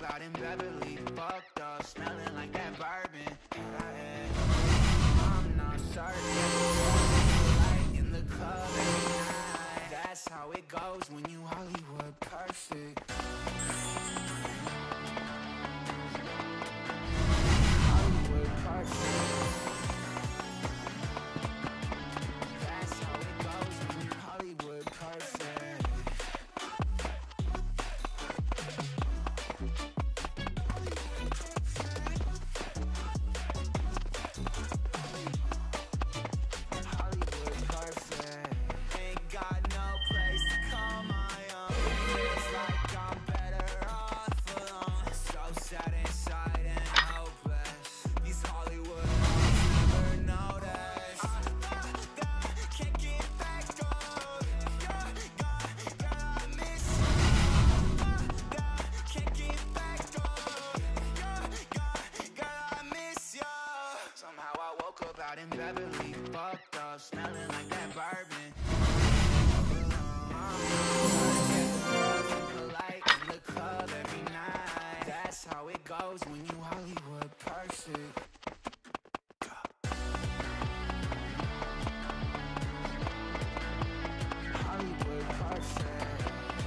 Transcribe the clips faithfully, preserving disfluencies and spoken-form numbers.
out in Beverly, fucked up, smelling like that bourbon. I'm not certain, light in the club every night. That's how it goes when you Hollywood perfect. Hollywood perfect. That's how it goes when you Hollywood perfect. Hollywood perfect. Ain't got no place to call my own. It's like I'm better off alone. So sad inside and hopeless. These Hollywood hoes never notice. Can't get back on. Girl, girl, girl, I miss you. Can't get back on. Girl, girl, girl, I miss you. Somehow I woke up out in Beverly, fucked up, smelling like that bourbon. Polite in the club every night. That's how it goes when you Hollywood perfect. Hollywood perfect.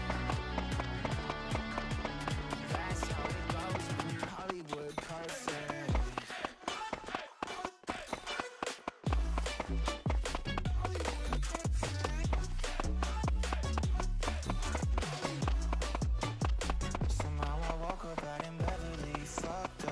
That's how it goes when you Hollywood perfect. Somehow I woke up out in Beverly, fucked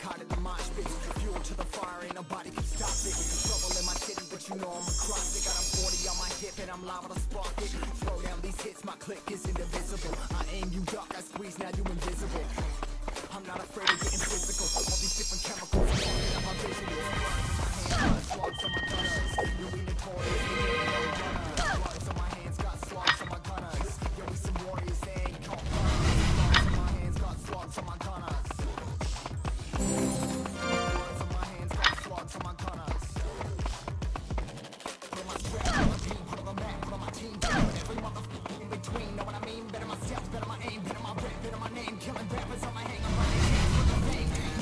caught in the mosh pit. Fuel to the fire, ain't nobody can stop it. Trouble in my city, but you know I'm across it. Got a forty on my hip and I'm liable to spark it. Throw down these hits, my click is indivisible. I aim, you duck, I squeeze, now you invisible. I'm not afraid of getting physical. All these different chemicals, walking out my visuals. Slugs on my gunners. You be notorious, we ain't no runners. Slugs on my hands, got slugs on my gunners. Yo, we some warriors, they ain't caught runners. Slugs on my hands, got slugs on my gunners. Slugs on my hands, got slugs on my gunners. Put on my strap, put on my team, put on the map, put on my team. Every motherfucker in between, know what I mean? Better my steps, better my aim, better my rep, better my name. Killing rappers on my hang, I'm running hands with the fame.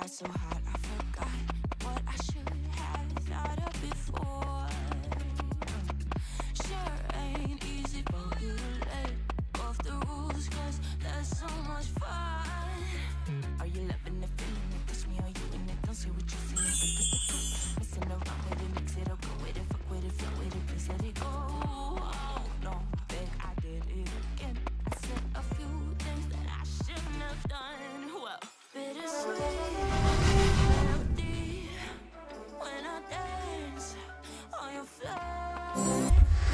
get so hot, I forgot what I should have thought of before. Sure ain't easy for you to let go of the rules, cause there's so much fun. Are you loving the feeling it? Push me, are you in it? Don't say what you're feeling, but it's the truth. Messing around with it, mix it up, go with it, fuck with it, flow with it, please let it go. Oh no, beg I did it again. I said a few things that I shouldn't have done. Well, bittersweet melody when I dance on your floor.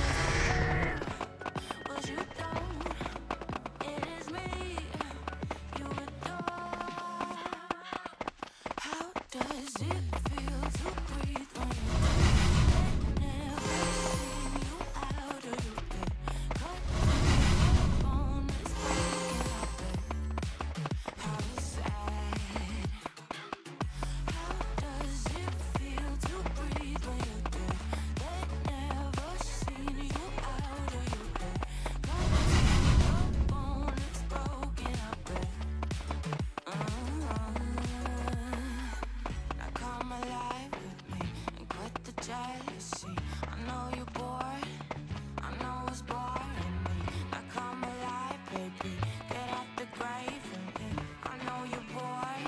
But you don't. It is me you adore. How does it feel to breathe when you never seen you out of your bed? Cut through the bone, it's breaking our bed. How sad. How does it feel to breathe when you're dead? They never seen you out of your bed. Cut through the bone, it's broken our bed. Uh-huh. Now come alive with me and quit the jealousy. I know you're bored, I know it's boring me. Now come alive, baby, get out the grave with me. I know you're bored.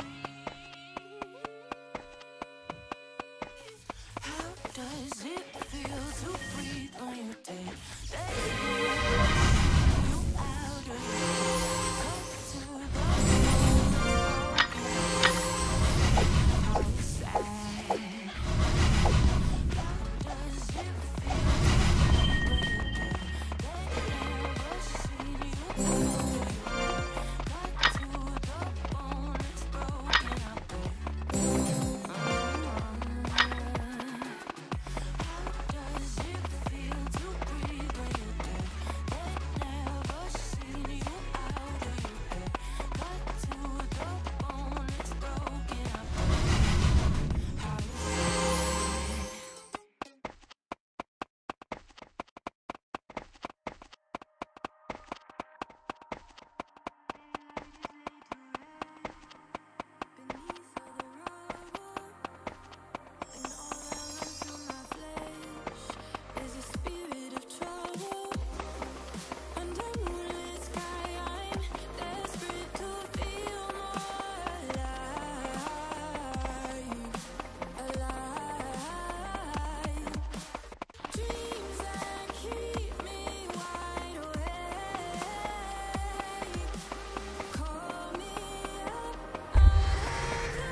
How does it feel to breathe when you're dead? They never see you out of your bed. Cut to the how sad. How does it feel to breathe when you're dead? They never seen you out of your bed. Cut to the bone, it's broken our bed. How does it feel to breathe when you're dead? They never seen you out of your bed. Cut to the bone, it's broken our bed. How sad. Beneath all the rubble, and all that runs through my flesh is a spirit of trouble. Under moonlit sky, I'm desperate to feel more alive, alive. Dreams that keep me wide awake. Call me up out of the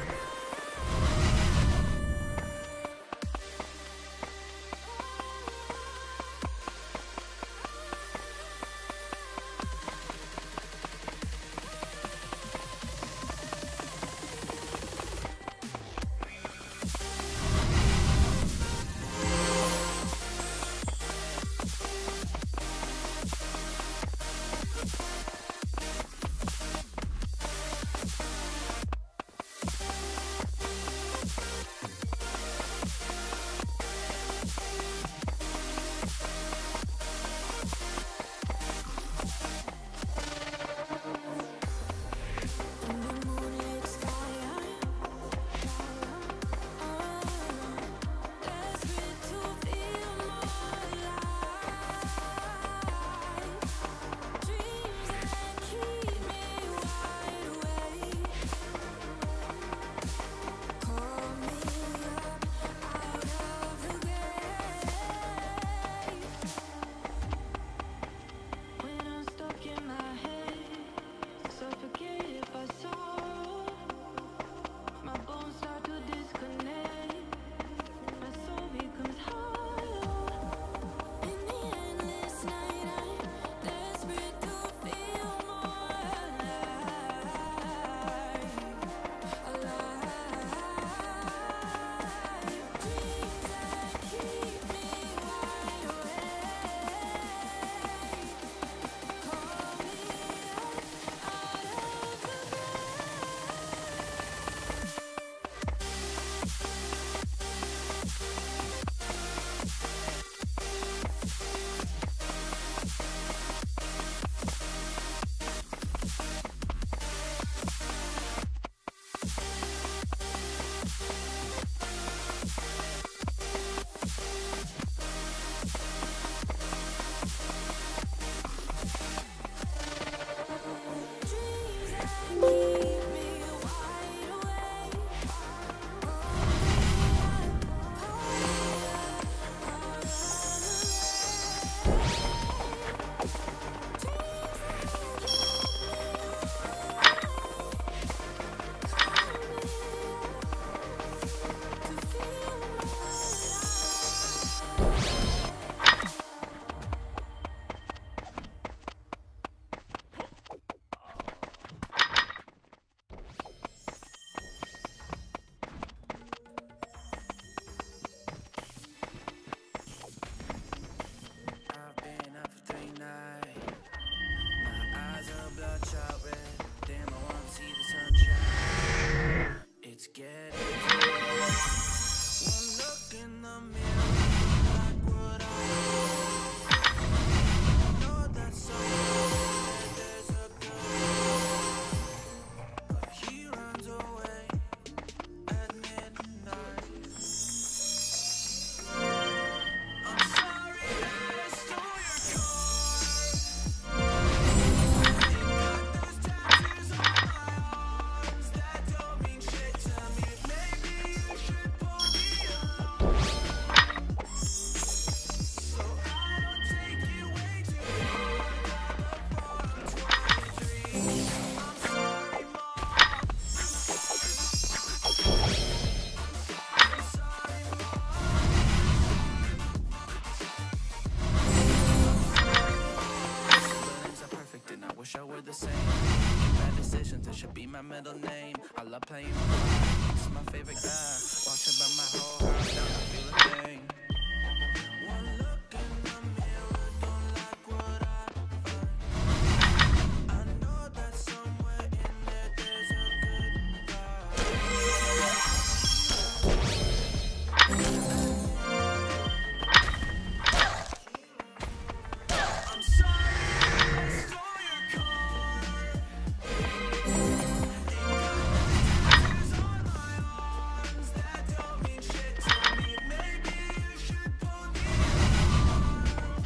under moonlit sky, I'm desperate to feel more alive. Dreams that keep me wide awake. Call me up out of the grave. When I'm stuck in my head, suffocate if I saw. My bones start to disconnect. My soul becomes hollow. In the endless night, I'm desperate to feel more alive, alive. Dreams that keep me wide awake. Call me up out of my middle name. I love playing fly, it's my favorite guy. Watch about my whole house down, I feel a thing. One look in the mirror, don't like what I find. I know that somewhere in there there's a good guy. I'm sorry I stole your car. Ain't got no tattoos on my arms that don't mean shit to me. Maybe you should pull the alarm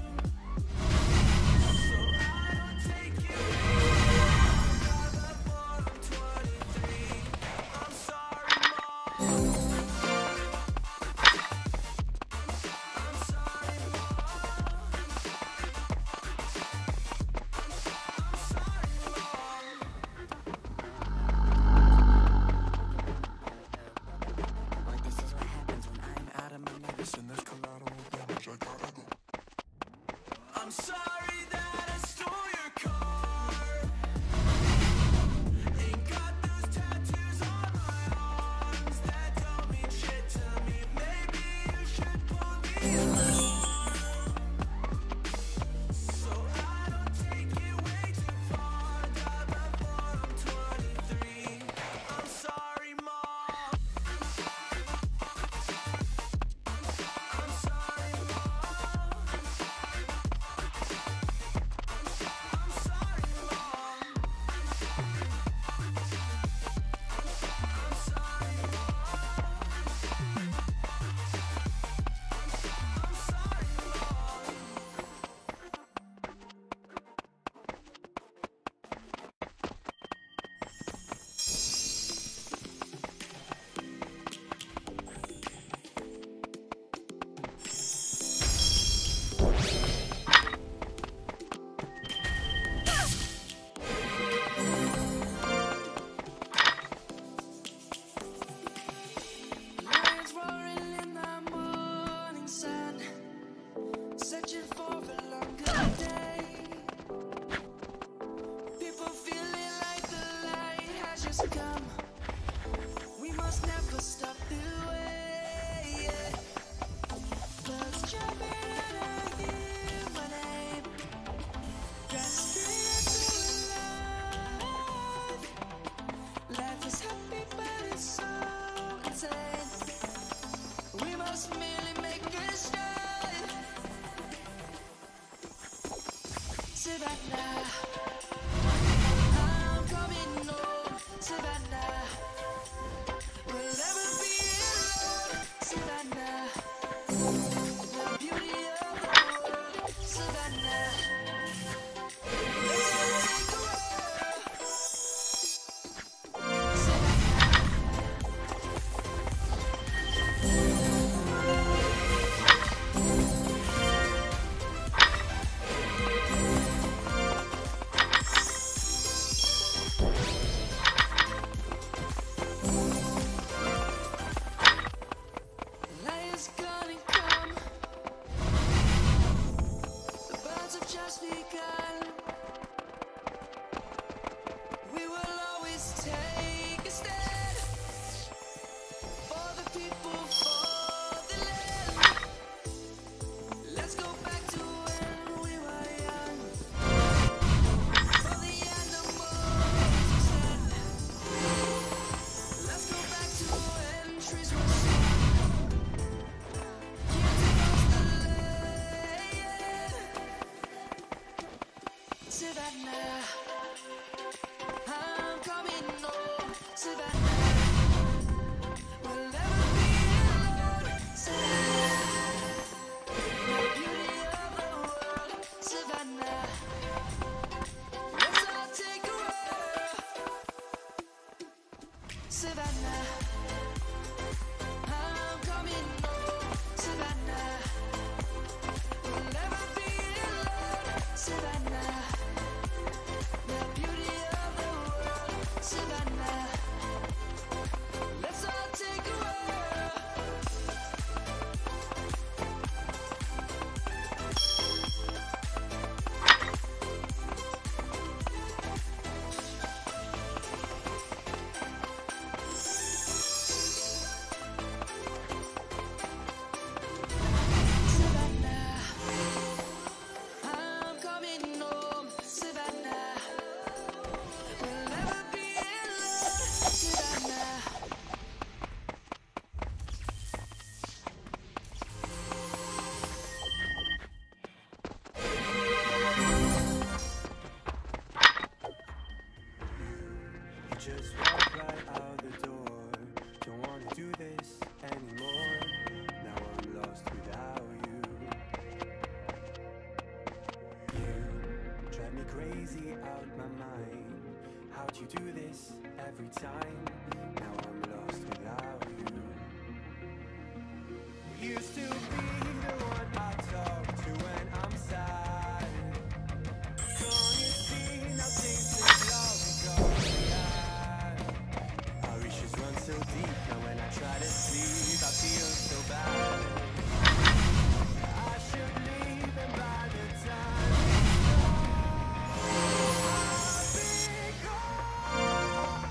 so I don't take you anywhere before I'm twenty-three. I'm sorry, Mom. I'm sorry, Mom. I'm sorry, Mom. Or this is what happens when I'm out of my Listen, there's collateral damage, I gotta go. I'm sorry that I stole your car. Ain't got those tattoos on my arms that don't mean shit to me. Maybe you should pull the alarm so I don't take it way too far. Die before I'm twenty-three. I'm sorry, Mom. I'm sorry, Mom. I'm sorry, Mom. I'm sorry, Mom. I'm sorry, Mom. Lions roaring in the morning sun, searching for a longer day. People feeling like the light has just come. We must never stop the way. Yeah. Birds jumping and I hear my name, grasping into life. Life is happy, but it's so insane. We must merely make a start. Savannah, I'm coming home. Savannah, we'll never be alone. Savannah, the beauty of the world. Savannah, let's all take a whirl. Savannah. Light is gonna come. The birds have just begun. We will always take a stand for the people, for the land. Let's go back to when we were young. For the animals we stand. Let's go back to when trees were strong. Years across the land. Savannah, I'm coming home. Savannah, we'll never be alone. Savannah, the beauty of the world. Savannah, let's all take a whirl. Savannah, I'm coming home. Savannah, we'll never be alone. Savannah, the beauty of the world. Savannah, let's all take a whirl. crazy out my mind. How'd you do this every time? Now I'm lost without you. Used to be the one I talk to when I'm sad. Can't you see nothing but love is all we have? Our issues run so deep, now when I try to sleep I feel so bad. I should leave and by the time I'll be gone.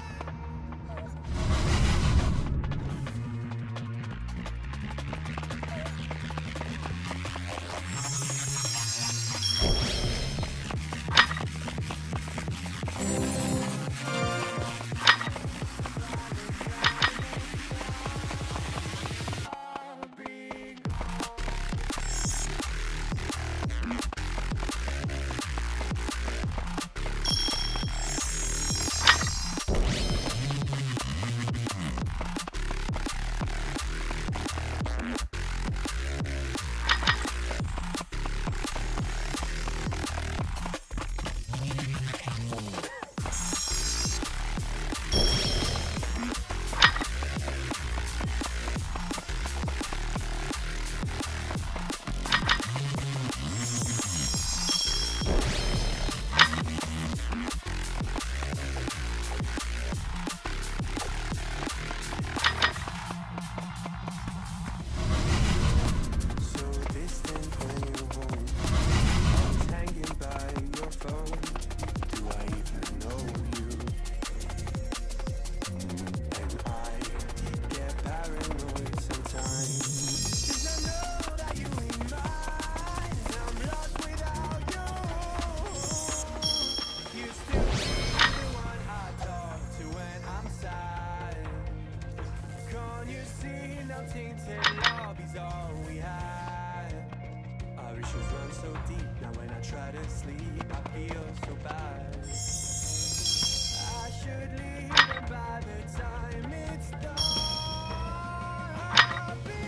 So deep, now when I try to sleep I feel so bad. I should leave and by the time it's done I'll be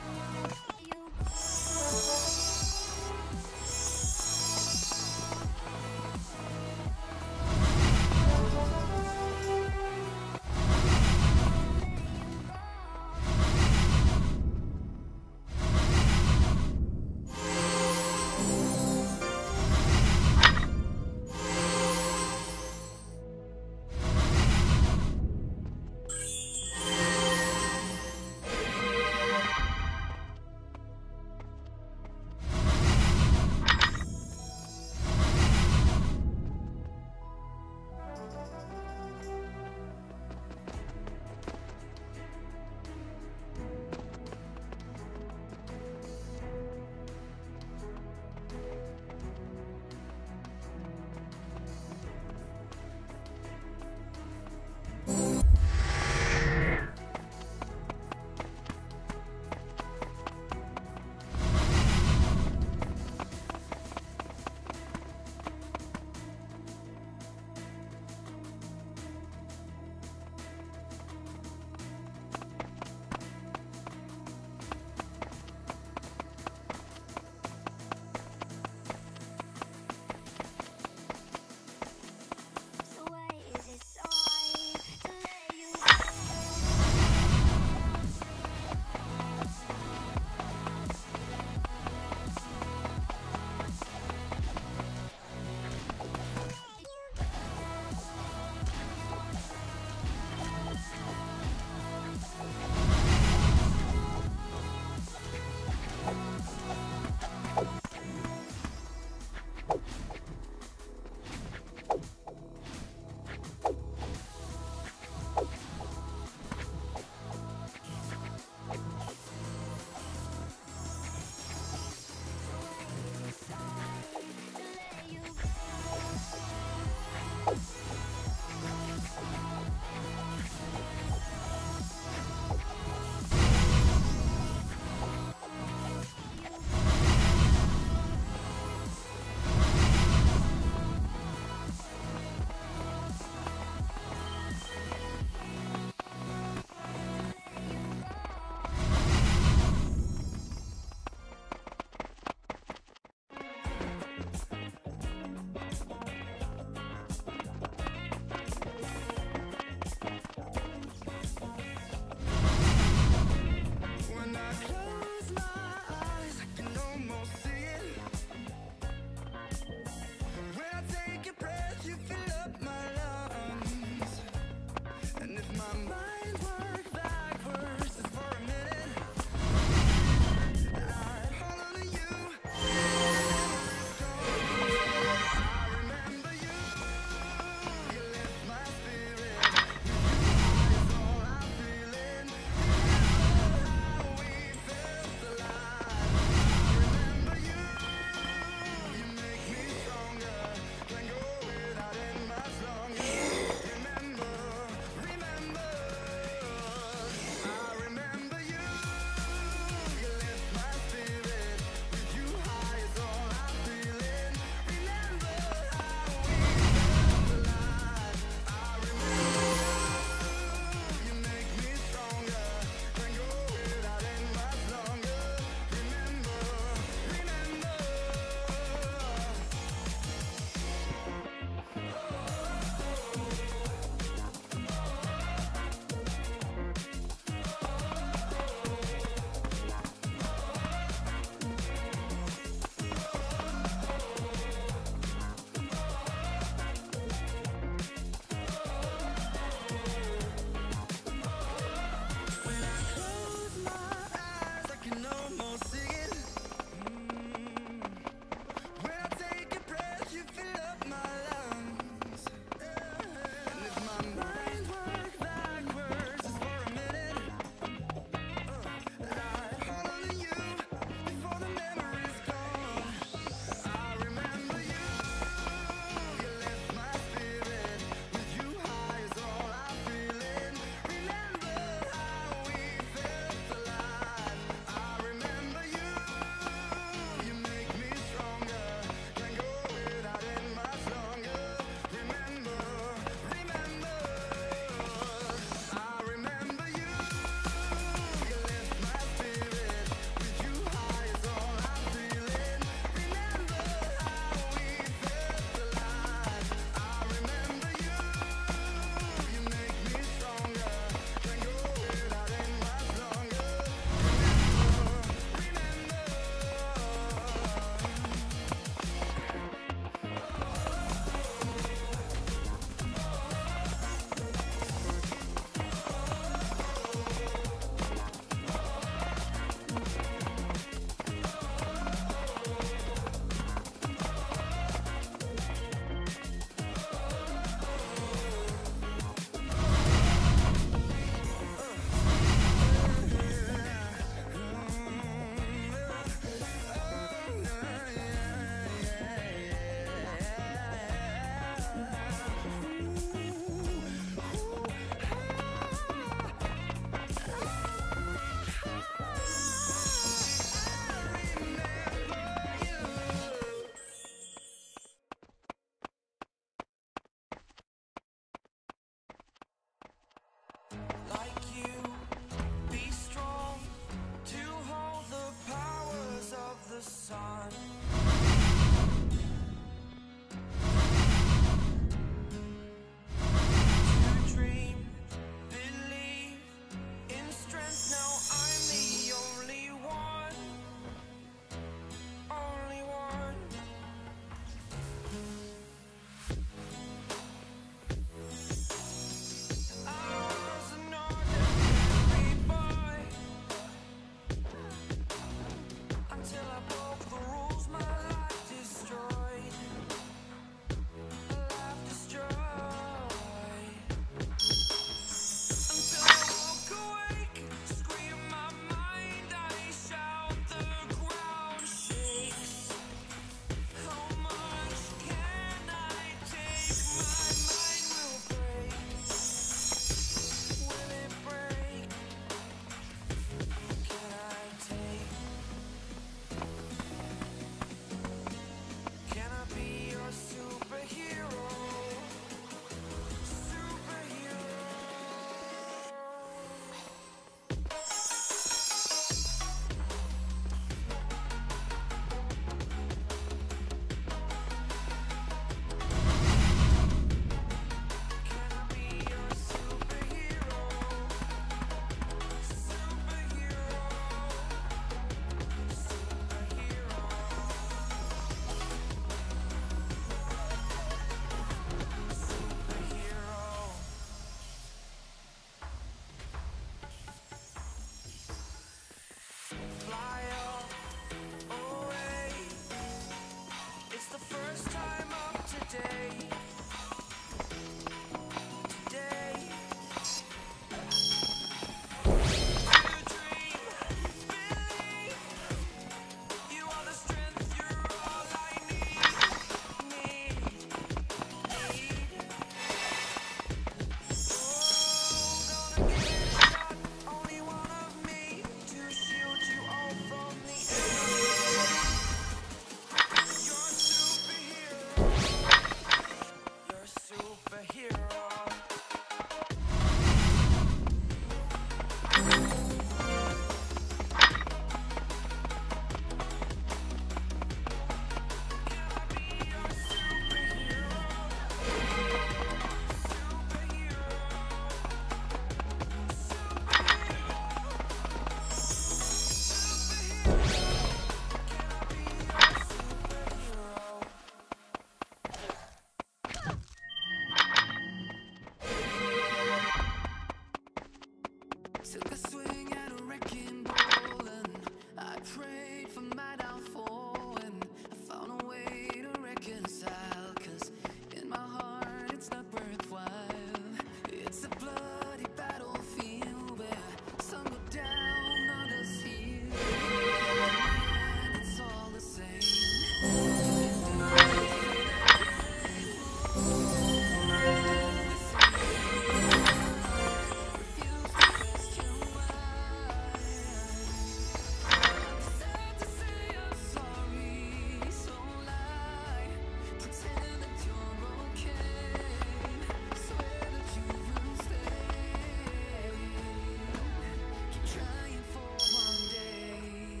Pretend that you're okay. Swear that you will stay. Keep trying for one day.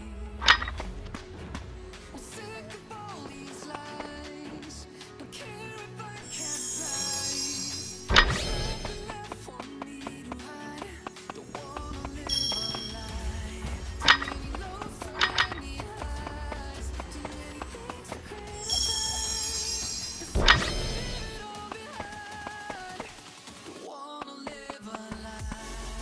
I'm sick of all these lies. Don't care if I can't rise. There's nothing left for me to hide. Don't wanna live a lie. Too many lows, too many highs. Too many things to criticize. It's time to leave it all behind. Don't wanna live a lie.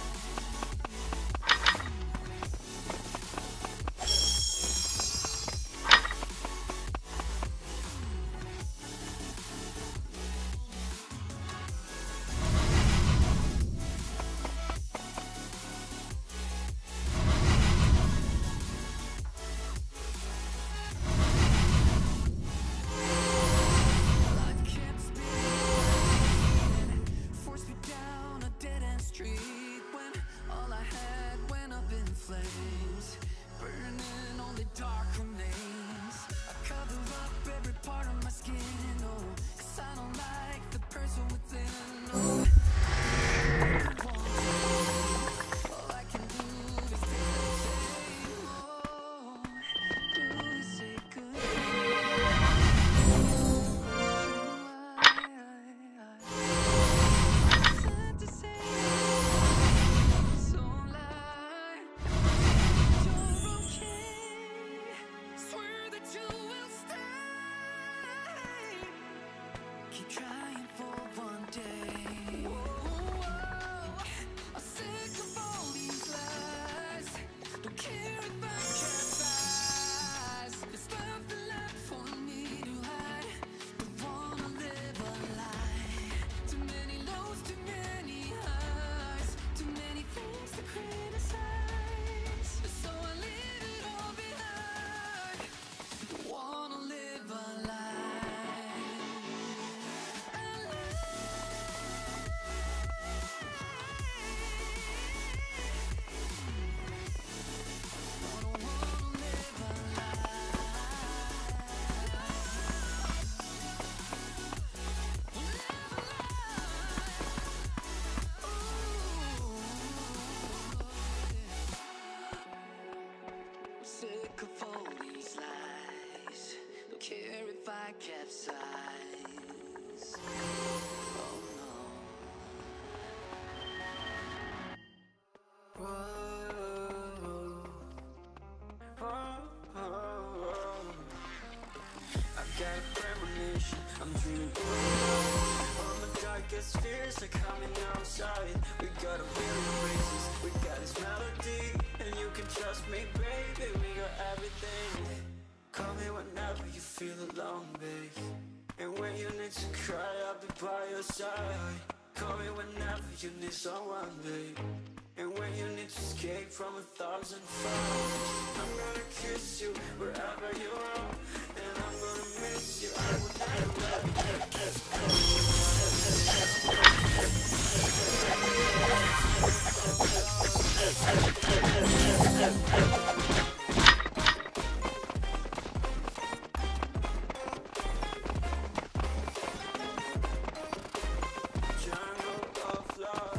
Life kept spinning, forced me down a dead-end street when all I had went up in flames, burning only dark remains. I cover up every part of my skin, oh, 'cause I don't like the person within, oh. All I can do is stay the same, oh. Do is say goodbye. Sad to say, so lie. You're okay. Swear that you will stay. Keep trying for one day. I'm sick of all these lies. Don't care if I capsize. There's nothing left for me to hide. Don't wanna live a lie. Too many lows, too many highs. Too many things to criticize. So I leave it all behind. Don't wanna live a lie. A lie. Don't wanna live a I'm sick of all these lies. Don't care if I capsize. Oh no. I've got a premonition, I'm dreaming all my darkest fears are coming outside. We got a million races, we got this melody, and you can trust me, baby, we got everything. Call me whenever you feel alone, babe, and when you need to cry, I'll be by your side. Call me whenever you need someone, babe, and when you need to escape from a thousand fires. I'm gonna kiss you wherever you are, and I'm gonna miss you. I will jungle of love.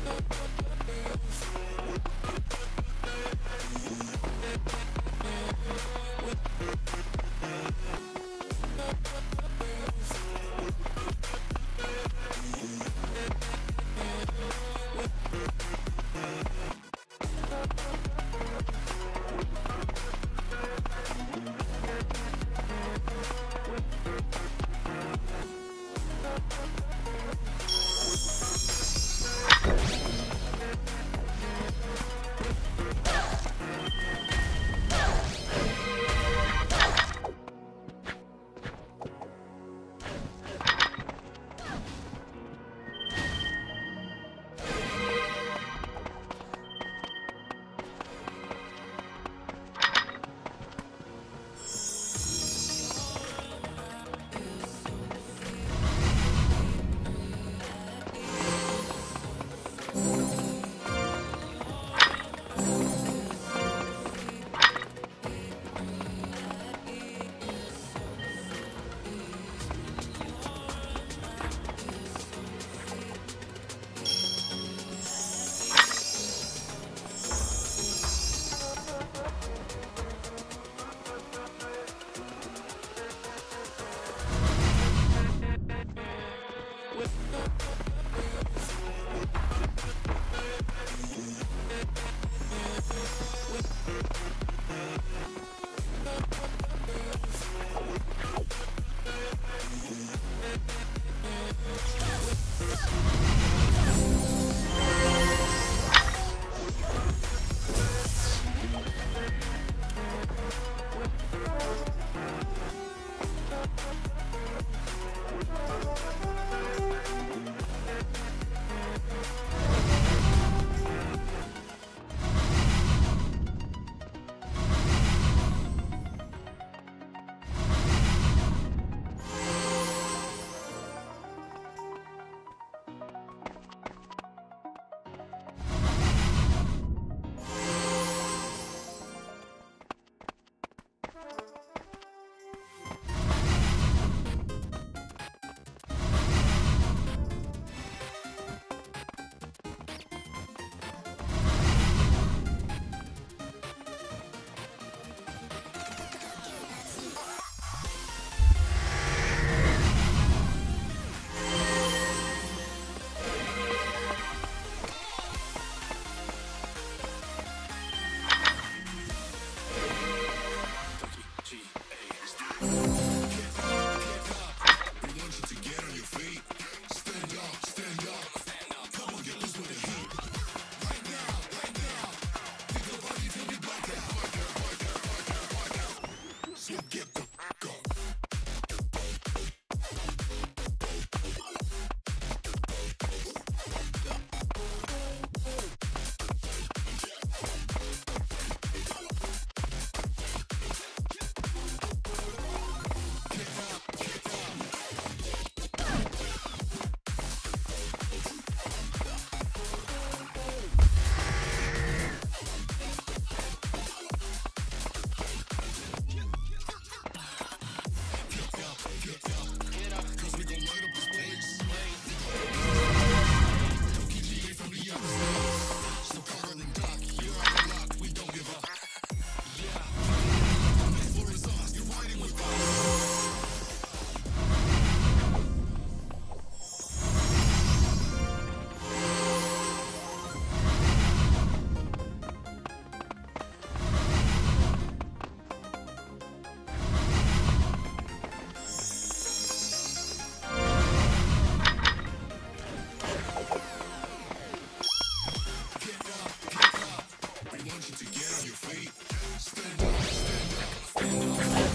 want you to get on your feet. Stand up, stand up, stand up.